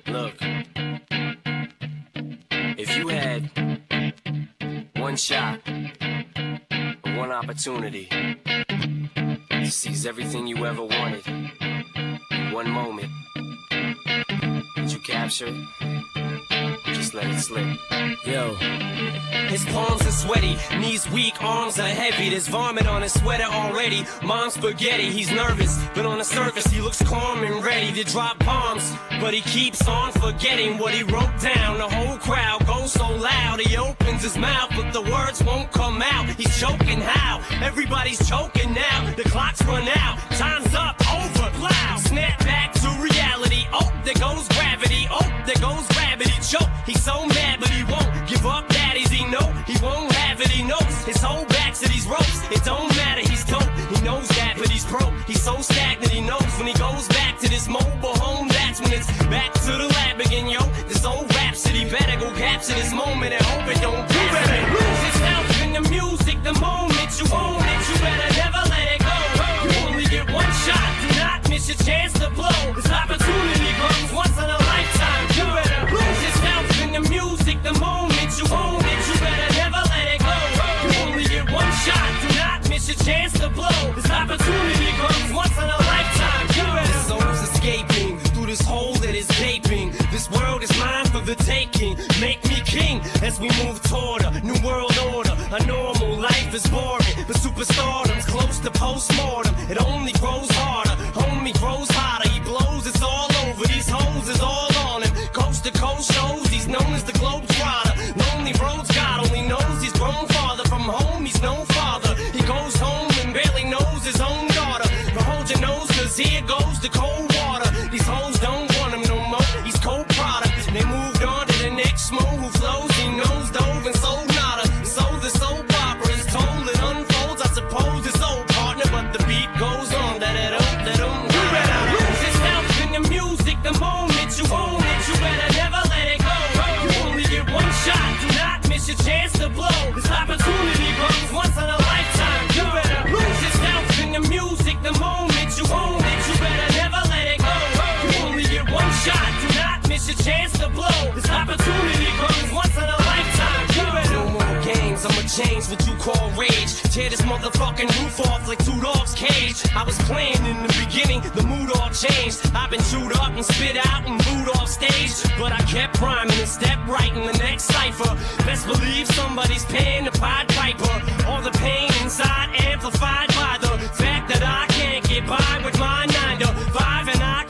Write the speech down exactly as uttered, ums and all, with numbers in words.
Look, if you had one shot, one opportunity to seize everything you ever wanted in one moment, did you capture it? Or just let it slip? Yo. His palms are sweaty, knees weak, arms are heavy. There's vomit on his sweater already. Mom's spaghetti, he's nervous, but on the surface he looks calm and ready to drop bombs. But he keeps on forgetting what he wrote down. The whole crowd goes so loud, he opens his mouth, but the words won't come out. He's choking how? Everybody's choking now. The clock's run out, time's up, over, loud. Snap back to reality. Oh, there goes gravity. Oh, there goes gravity. Choke, he's so mad, but he won't give up. Daddies, he know he won't have it. He knows his whole back to these ropes. It don't matter, he's dope. He knows that, but he's broke. He's so stagnant, he knows when he goes back to this mobile home. That's when it's back to the lab again, yo. This old rhapsody better go capture this moment and hope it don't pass. You better lose yourself in the music the moment you own it. You better never let it go. You only get one shot. Do not miss your chance to blow. This opportunity comes once in a lifetime. You better lose yourself in the music the moment you own it. You better never let it go. You only get one shot. Do not miss your chance to blow. This opportunity comes once in a lifetime. You better. His soul's escaping through this hole that is gaping. This world is mine for the taking. Make me king as we move toward a new world order. A normal life is boring, but superstardom's close to postmortem. It only grows harder, homie grows hotter. He blows, it's all over. These hoes is all on him. Coast to coast shows, he's known as the Globetrotter. Lonely roads, God only knows he's grown farther from home. He's no father. He goes home and barely knows his own daughter. But hold your nose, cause here goes the cold water. These hoes don't want him no more. He's cold product. They moved on to the next mo who flows. He knows dove and sold nada. So the soap opera is told, it unfolds. I suppose it's old partner, but the beat goes on. That it up, that um. You better lose yourself in the music the moment you own it. You better never let it go. You only get one shot. Do not miss your chance to blow. This opportunity comes once in a lifetime. You better lose yourself in the music the moment you own it. You better never let it go. You only get one shot. Do not miss your chance to blow. This opportunity comes once in a lifetime. You better. No more games, I'ma change what you call rage. Tear this motherfucking roof off like two dogs' cage. I was playing in the beginning, the mood all changed. I've been chewed up and spit out and booed off stage, but I kept rhyming and stepped right in the next cipher. Best believe somebody's paying the Pied Piper. All the pain inside amplified by the fact that I can't get by with my nine to five, and I